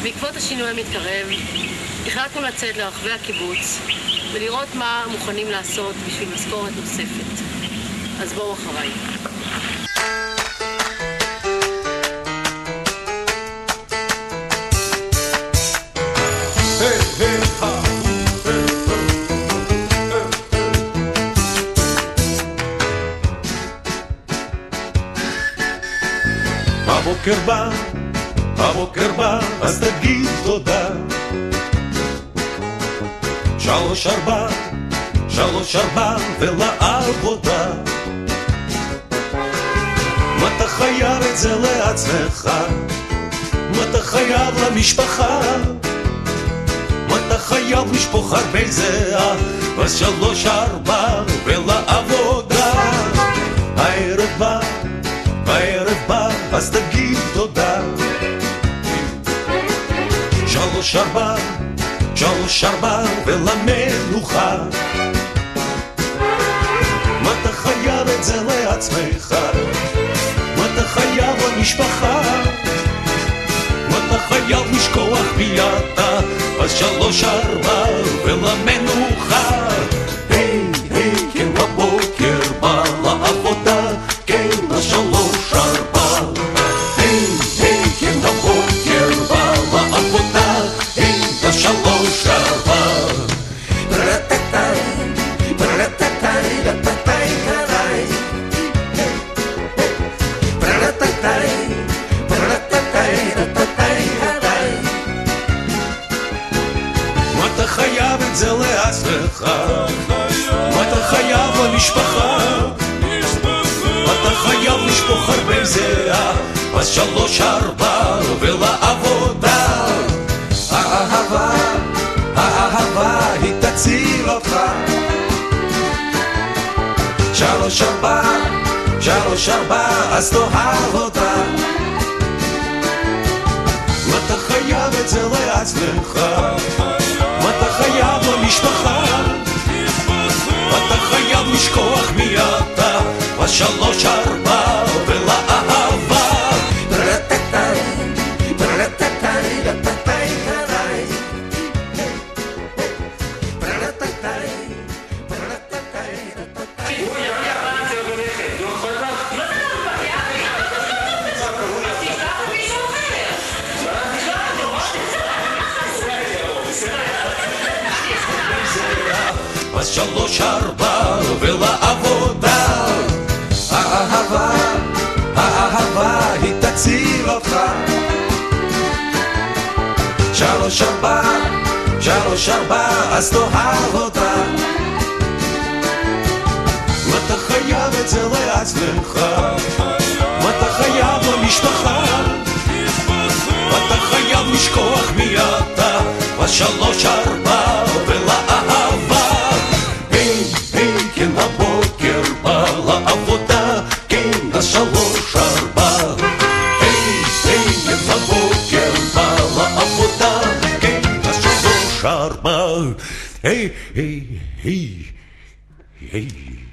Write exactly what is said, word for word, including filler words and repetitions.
בעקבות השינוי המתקרב, החלטנו לצאת לרחבי הקיבוץ ולראות מה מוכנים לעשות בשביל משכורת נוספת. אז בואו אחריי. הבוקר בא, הבוקר בא, אז תגיד תודה. שלוש ארבע, שלוש ארבע ולעבודה. מה אתה חייב את זה לעצמך? מה אתה חייב למשפחה? מה אתה חייב לשפוך הרבה זהה? אז שלוש ארבע ולעבודה. הערב בא, הערב בא, אז תגיד תודה. שלוש ארבע, שלוש ארבע ולמנוחה. מה אתה חייב את זה לעצמך? מה אתה חייב למשפחה? מה אתה חייב לשכוח מי אתה? אז שלוש ארבע ולמנוחה. היי, היי, כן לבוקר בא לעבודה, כן לשלוש ארבע. היי, היי, כן לבוקר בא לעבודה, היי לשלוש ארבע. מה אתה חייב את זה לעצמך? מה אתה חייב למשפחה? אתה חייב לשפוך הרבה זהה, אז שלוש ארבע ולעבודה. האהבה, האהבה היא תציל אותך. שלוש ארבע, שלוש ארבע, אז תאהב אותה. מה אתה חייב את זה לעצמך? מה אתה חייב למשפחה? אתה חייב לשכוח מי אתה, בשלוש ארבע ולאהבה. שלוש ארבע ולעבודה. האהבה, האהבה היא תציל אותך. שלוש ארבע, שלוש ארבע, אז תאהב אותה. מה אתה חייב את זה לעצמך? מה אתה חייב למשפחה? אתה חייב לשכוח מי אתה, בשלוש ארבע ולאהבה. שלוש ארבע. היי, היי, בבוקר בא לעבודה, כן, שלוש ארבע. היי, היי, היי, היי.